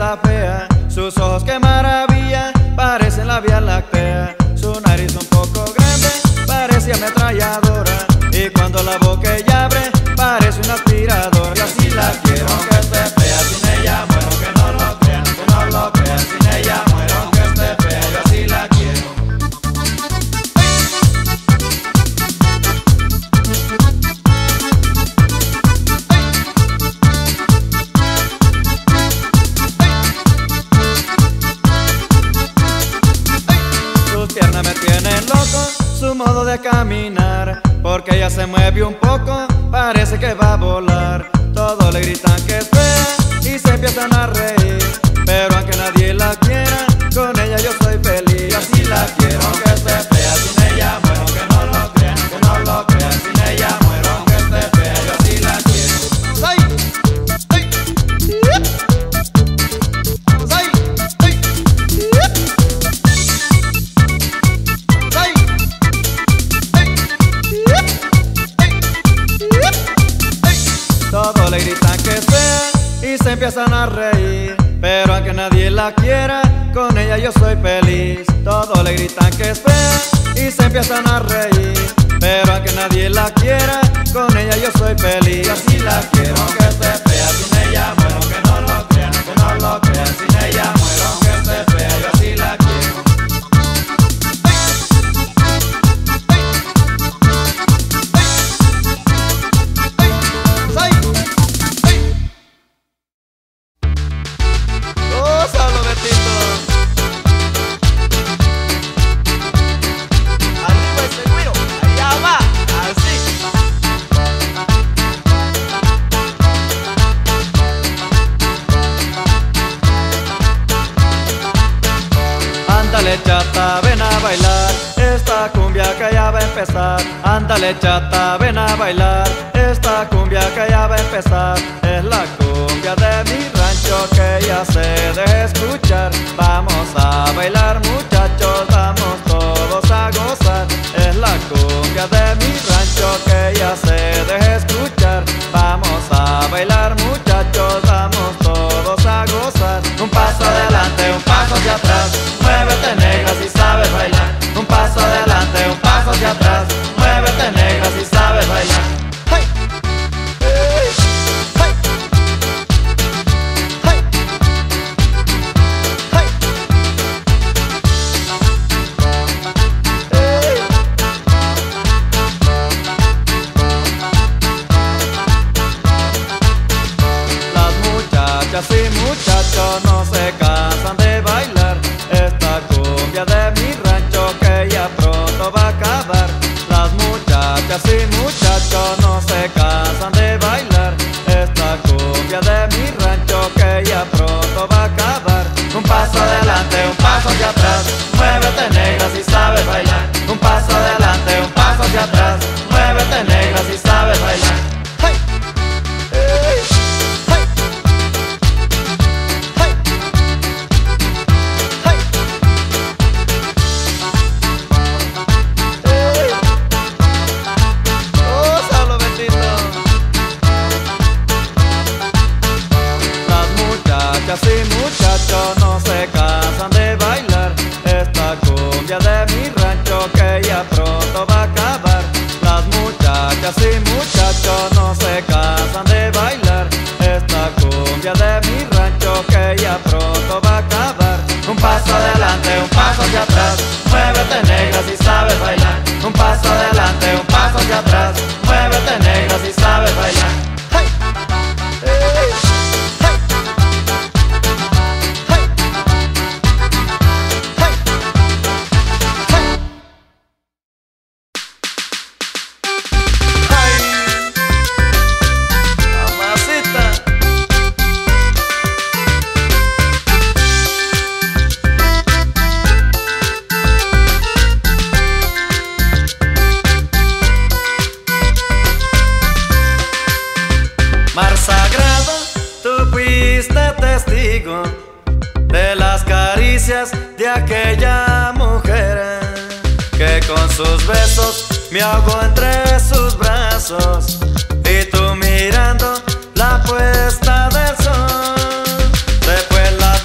está fea, sus ojos qué maravilla, parecen la Vía Láctea. Su nariz un poco grande, parece ametralladora, y cuando la boca ella abre, parece un aspirador. Y así la quiero, aunque esté fea, sin ella muero, que no lo crean, que no lo crean, sin ella muero, aunque esté fea, yo así la quiero. Sus piernas me tienen loco, su modo de caminar, porque ella se mueve un poco, parece que va a volar. Todos le gritan que es fea y se empiezan a reír, pero aunque nadie la quiera, con ella yo soy feliz. Y así la quiero, aunque esté fea, sin ella muero, que no lo crean, que no lo crean, sin ella muero, aunque esté fea, yo así la quiero. ¡Ay! ¡Ay! ¡Ay! Todos le gritan que es fea y se empiezan a reír, pero aunque nadie la quiera, con ella yo soy feliz. Todos le gritan que es fea y se empiezan a reír, pero aunque nadie la quiera, con ella yo soy feliz. Así la quiero, aunque esté fea, sin ella muero, que no lo crean, que no lo crean, sin ella muero, aunque esté fea, yo así la quiero. Ándale chata, ven a bailar esta cumbia que ya va a empezar. Ándale chata, ven a bailar esta cumbia que ya va a empezar. Es la cumbia de mi rancho que ya se deja escuchar. Vamos a bailar muchachos, vamos todos a gozar. Es la cumbia de mi rancho que ya se deja escuchar. Vamos a bailar muchachos, vamos todos a gozar. Un paso adelante, un paso hacia atrás, muévete negra si sabes bailar. Un paso adelante, un paso hacia atrás, muévete negra si sabes bailar. ¡Hey! ¡Hey! ¡Hey! ¡Hey! ¡Hey! ¡Hey! Las muchachas y muchachos no se cansan de bailar esta cumbia de mi rancho que ya pronto va a acabar. Las muchachas y muchachos no se cansan de bailar esta cumbia de mi rancho que ya pronto va a acabar. Un paso adelante, un paso hacia atrás, muévete negra si sabes bailar. Un paso adelante, un paso hacia atrás, muévete negra si sabes bailar. ¡Hey! ¡Hey! Y muchachos no se cansan de bailar esta cumbia de mi rancho que ya pronto va a acabar. Las muchachas y muchachos no se cansan de bailar esta cumbia de mi rancho que ya pronto va a acabar. Un paso adelante, un paso hacia atrás, muévete negra si sabes bailar. Un paso adelante, un paso hacia atrás, muévete negra si sabes bailar. ¡Hey! ¡Hey! Mar sagrado, tú fuiste testigo de las caricias de aquella mujer que con sus besos me ahogó entre sus brazos, y tú mirando la puesta del sol. Después la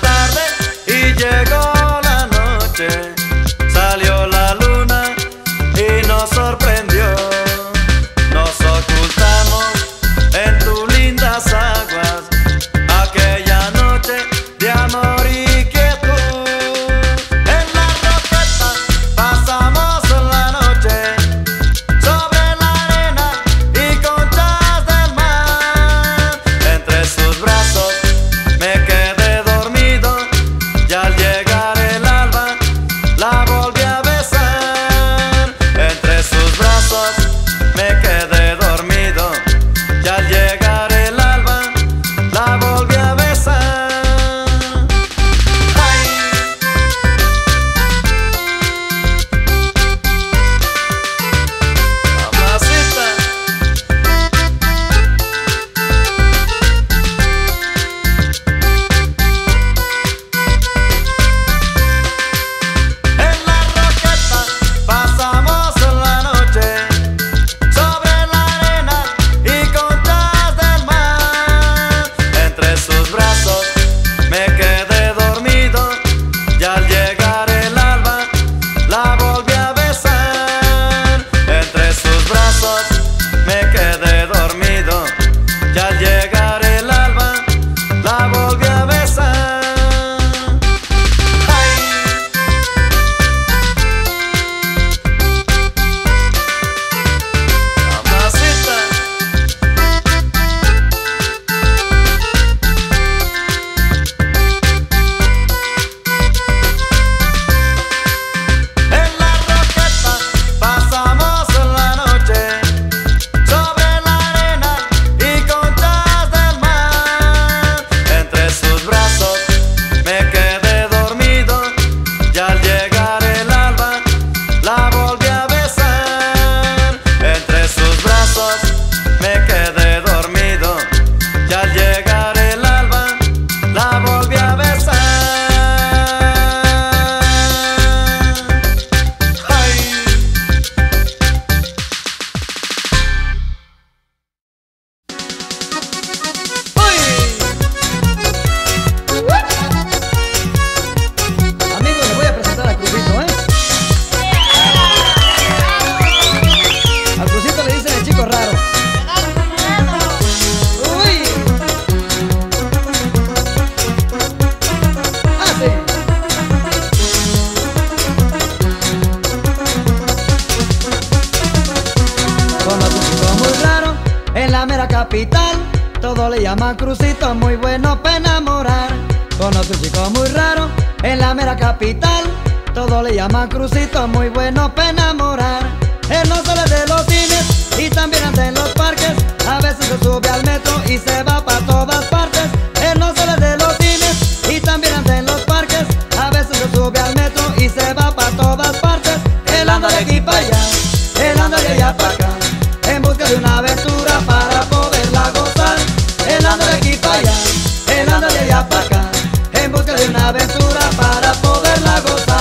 la mera capital. Todo le llaman Crucito, muy bueno para enamorar. Conozco un chico muy raro en la mera capital. Todo le llaman Crucito, muy bueno para enamorar. Él no sale de los cines y también anda en los parques. A veces se sube al metro y se va para todas partes. Él no sale de los cines y también anda en los parques. A veces se sube al metro y se va para todas partes. Él anda de aquí para allá, él anda de allá para acá, en busca de una aventura para poderla gozar. Él anda de aquí para allá, él anda de allá para acá, en busca de una aventura para poderla gozar.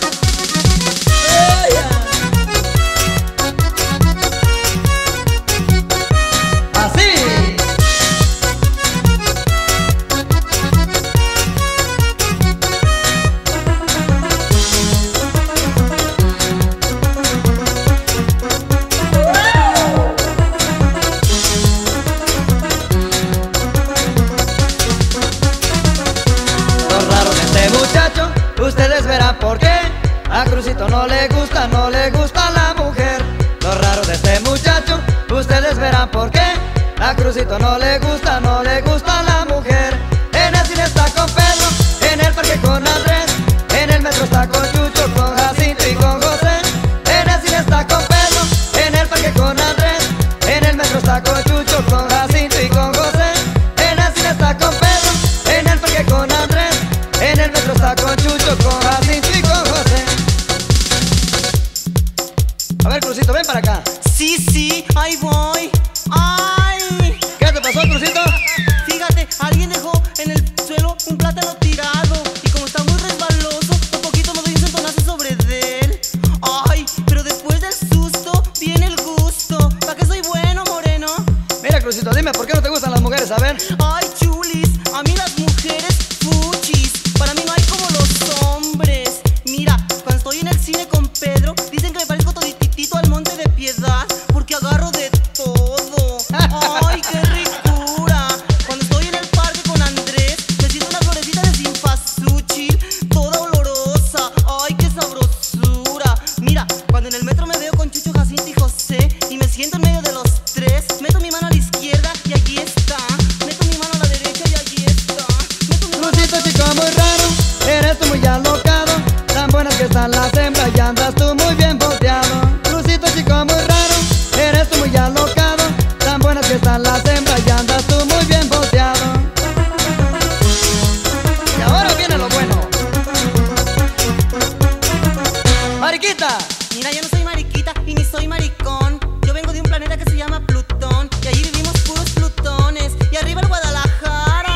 Ustedes verán por qué a Crucito no le gusta la mujer. Lo raro de este muchacho, ustedes verán por qué a Crucito no le gusta la mujer. En el cine está con Pedro, en el parque con Andrés, en el metro está con Chucho, con Jacinto y con José. En el cine está con Pedro, en el parque con Andrés, en el metro está con Chucho, con Jacinto y con José. En el cine está con Pedro, en el parque con Andrés, en el metro está con Chucho, con Jacinto y con José. A ver, Crucito, ven para acá. Sí, sí, ahí voy. ¡Ay! ¿Qué te pasó, Crucito? Fíjate, alguien dejó en el suelo un plátano tirado. Y como está muy resbaloso, un poquito me doy un centonazo sobre de él. ¡Ay! Pero después del susto viene el gusto. ¿Para qué soy bueno, moreno? Mira, Crucito, dime, ¿por qué no te gustan las mujeres? A ver. ¡Ay, chulis! A mí las mujeres fuchis. Para mí no hay como los hombres. Mira, cuando estoy en el cine con Pedro, dicen que me parezco todititito al Monte de Piedad, porque agarro de todo. ¡Ay, qué ricura! Cuando estoy en el parque con Andrés, me siento una florecita de cempasúchil, toda olorosa. ¡Ay, qué sabrosura! Mira, cuando en el metro me veo con Chucho, Jacinto y José, y me siento en medio de los tres, meto mi mano a la izquierda y aquí está. Meto mi mano a la derecha y allí está. Crucito, chico muy raro, eres tú muy alocado. Tan buenas que están las hembras y andas tú muy bien volteado. Crucito, chico muy raro, eres tú muy alocado. Tan buenas que están las hembras y andas tú muy bien volteado. Y ahora viene lo bueno. Mariquita. Mira, yo no soy mariquita y ni soy maricón. Yo vengo de un planeta que se llama Plutón, y allí vivimos puros plutones. Y arriba el Guadalajara.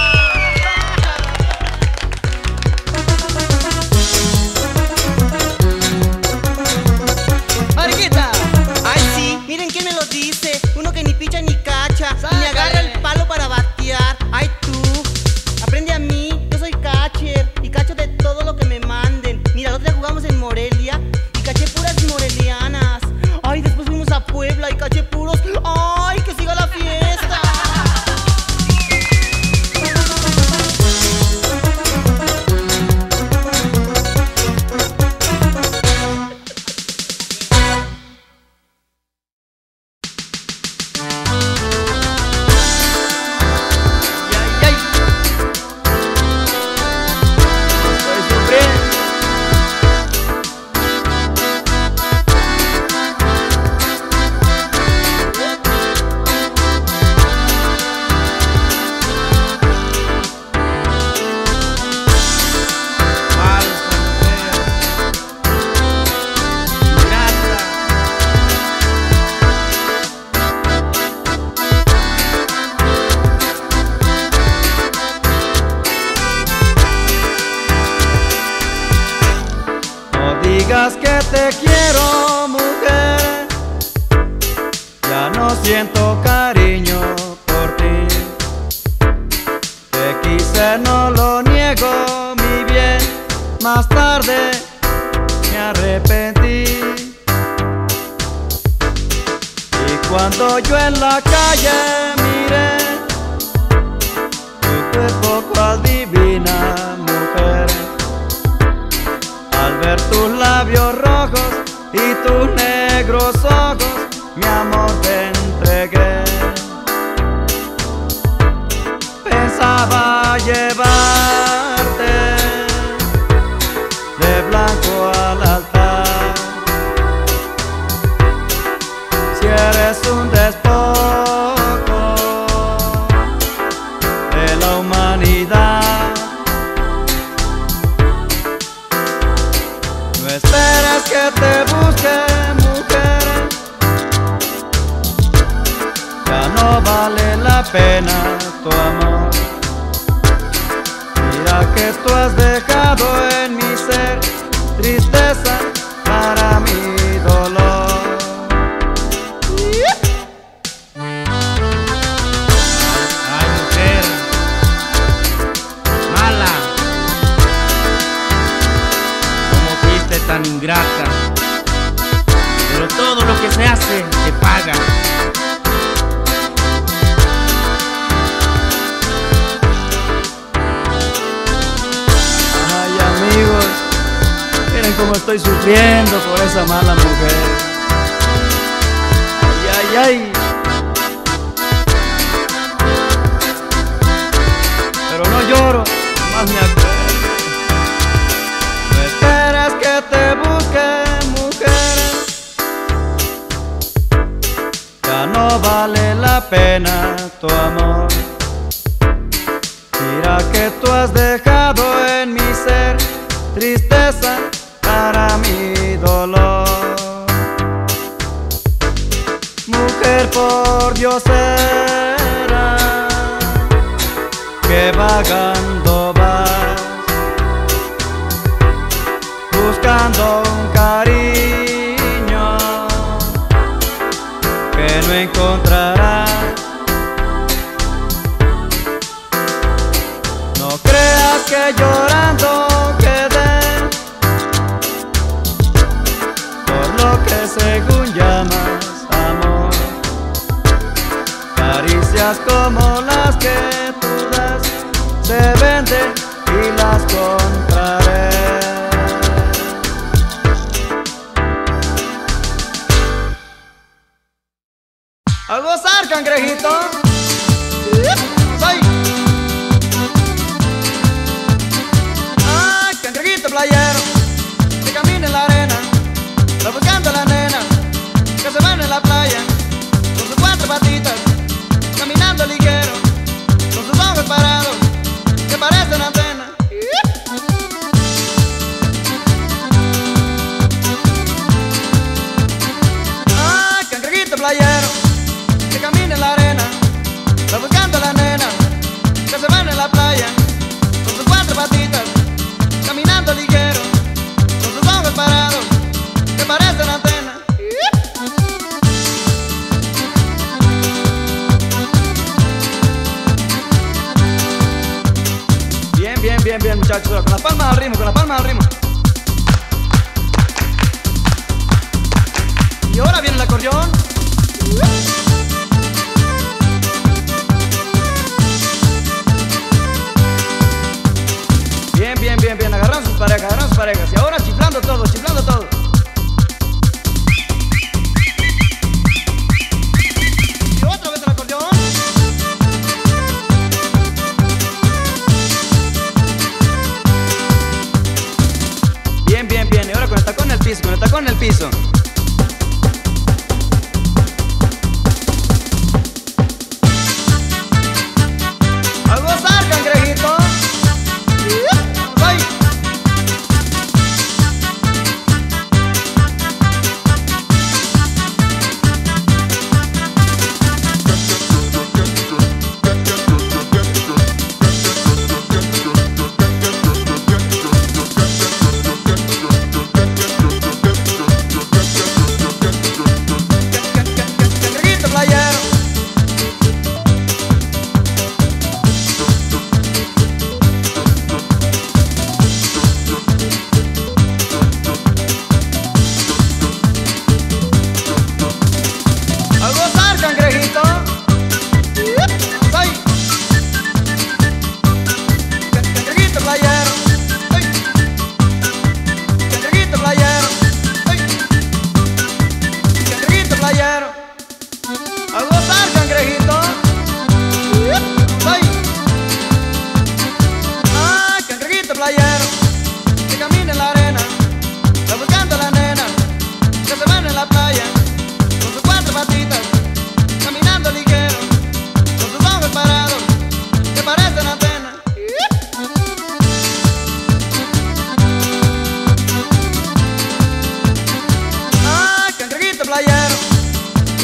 Mariquita. Ay, sí, miren quién me lo dice. Uno que ni picha ni cacha, y me agarra el palo para batear. Ay, tú, aprende a mí, yo soy catcher y cacho de todo lo que me manden. Mira, el otro día jugamos en Morelia y caché puras morelianas. Ay, después fuimos a Puebla y caché puros. Ay, que siga la fiesta. Ay, ay. Estoy sufriendo. Falsa mujer, ingrata. No digas que te quiero, mujer, ya no siento cariño por ti. Te quise, no lo niego, mi bien, más tarde me arrepentí. Y cuando yo en la calle miré tu cuerpo cual divina mujer, al ver tus labios rojos y tus negros ojos, mi amor te entregué. es un despojo de la humanidad. No esperes que te busque, mujer, ya no vale la pena tu amor. Mira que tú has dejado en mi ser tristeza para mi dolor. Ay, mujer mala, como fuiste tan ingrata, pero todo lo que se hace se paga. Ay, amigos, miren cómo estoy sufriendo por esa mala mujer. Ay, ay, ay. Pero no lloro, más me acuerdo. No esperes que te busque, mujer, ya no vale la pena tu amor. Mira que tú has dejado en mi ser tristeza para mi dolor. Mujer, por Dios era que vagando vas, buscando un cariño que no encontrarás. No creas que llorando quedé por lo que según llamas amor. Caricias como las que tú das se venden y las compraré. A gozar, cangrejito. ¡Soy! ¡Ay, cangrejito playero! Que camina en la arena, va buscando a la nena que se van en la playa con sus cuatro patitas, caminando ligero, con sus ojos parados que parecen antenas. ¡Ay, cangrejito playero! Que camina en la arena, va buscando a la nena que se van en la playa con sus cuatro patitas, caminando ligero, con sus ojos parados que parecen antenas. Bien, bien, bien, bien, muchachos, con las palmas al ritmo, con las palmas al ritmo. Y ahora viene el acordeón. Bien, bien, bien, bien, agarran sus parejas. Y ahora chiflando todo, chiflando todo. Y otra vez el acordeón. Bien, bien, bien, y ahora con el tacón en el piso, con el tacón en el piso. A gozar, cangrejito. ¡Ay!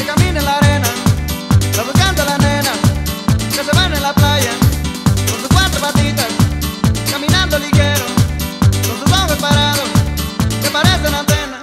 camina en la arena, está buscando a la nena que se van en la playa con sus cuatro patitas, caminando ligero, con sus ojos parados que parecen antenas.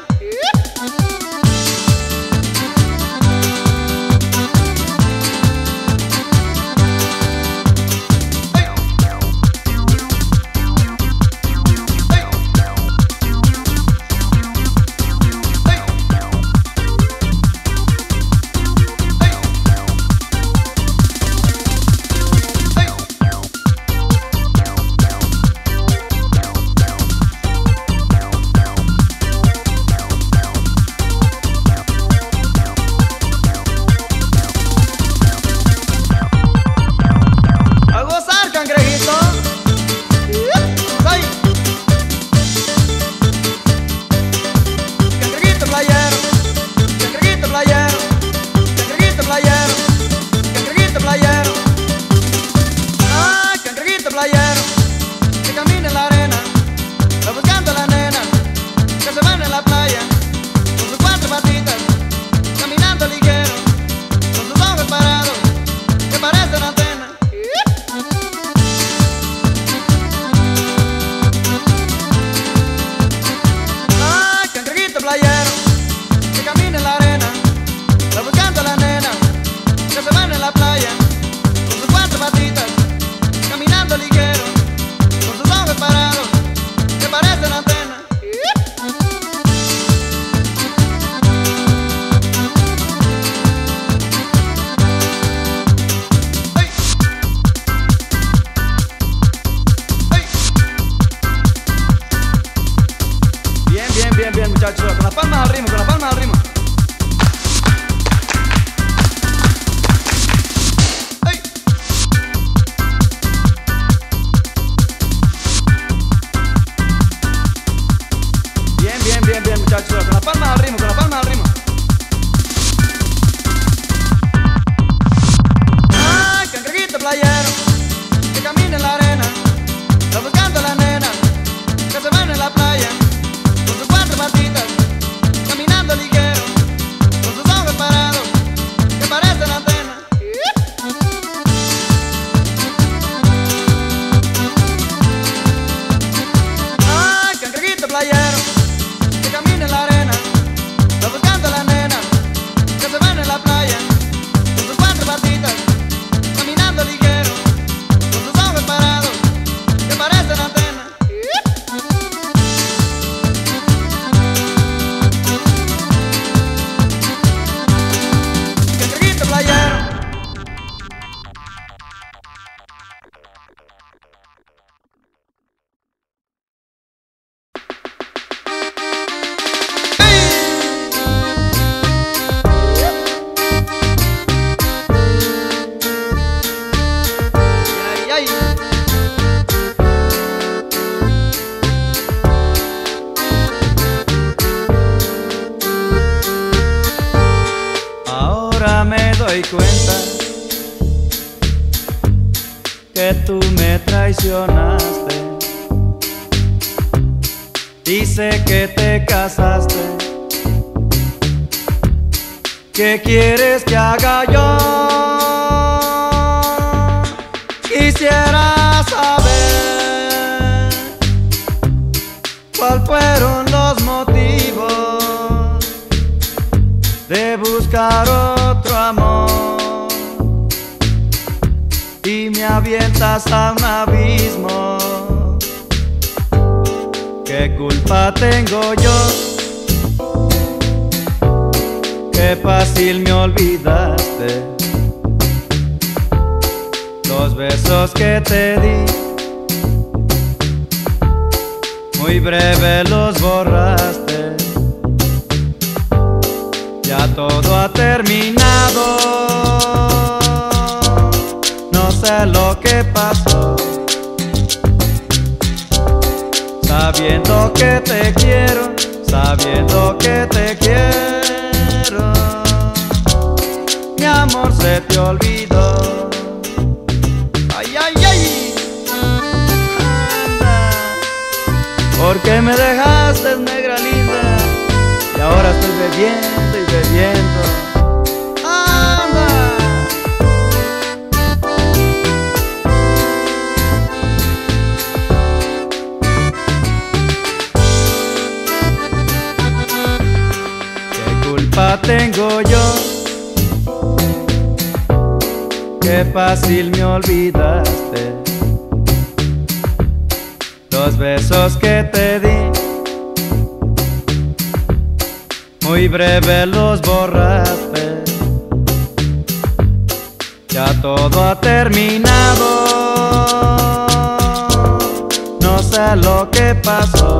Bien, muchachos, con las palmas al ritmo, con las palmas al ritmo. ¡Hey! Bien, muchachos, con las palmas al ritmo, con las palmas al ritmo. ¡Ay, cangrejito playero, que camina en la arena, está buscando a la nena que se van en la playa con sus cuatro patitas, caminando ligero, con sus ojos parados que parecen antenas. Ay, cangrejito playero, que camina en la arena, está buscando a la nena que se van en la playa con sus cuatro patitas, caminando ligero, con sus ojos parados que parecen antenas. Ahora me doy cuenta que tú me traicionaste. Dice que te casaste. ¿Qué quieres que haga yo? Quisiera saber cuáles fueron los motivos de buscar otro amor y me avientas a un abismo. ¿Qué culpa tengo yo? Qué fácil me olvidaste los besos que te di, muy breve los borraste. Ya todo ha terminado, no sé lo que pasó. Sabiendo que te quiero, sabiendo que te quiero, mi amor se te olvidó. Ay, ay, ay, anda, ¿por qué me dejaste, negra linda? Y ahora estoy bebiendo y bebiendo. qué fácil me olvidaste. Los besos que te di, muy breve los borraste. Ya todo ha terminado, no sé lo que pasó.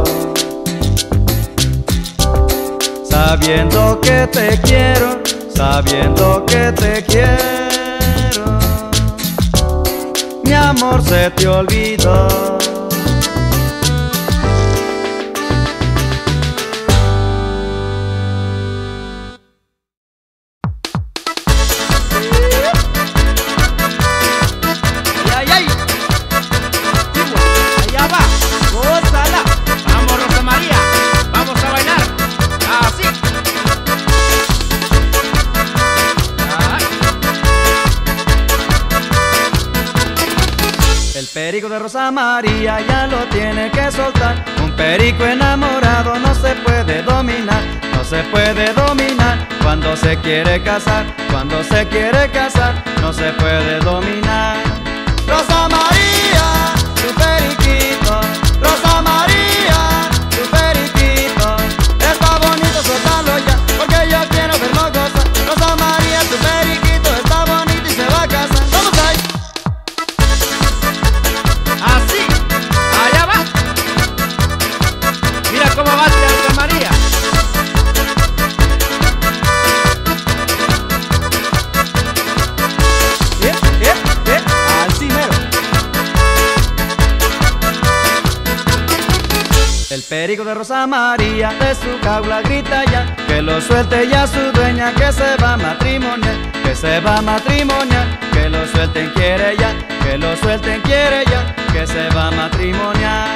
Sabiendo que te quiero, sabiendo que te quiero, mi amor se te olvidó. El perico de Rosa María ya lo tiene que soltar. Un perico enamorado no se puede dominar, no se puede dominar. Cuando se quiere casar, cuando se quiere casar, no se puede dominar. Rosa María, tu periquito, Rosa María, tu periquito, está bonito, suéltalo ya, porque yo quiero verlo gozar. Rosa María, tu periquito, está bonito y se va a casar. ¡Vamos ahí! Así, allá va. Mira cómo va Rosa María. Así mero. El perico de Rosa María de su jaula grita ya, que lo suelte ya su dueña, que se va a matrimoniar, que se va a matrimoniar, que lo suelten quiere ya, que lo suelten quiere ya, que se va a matrimoniar.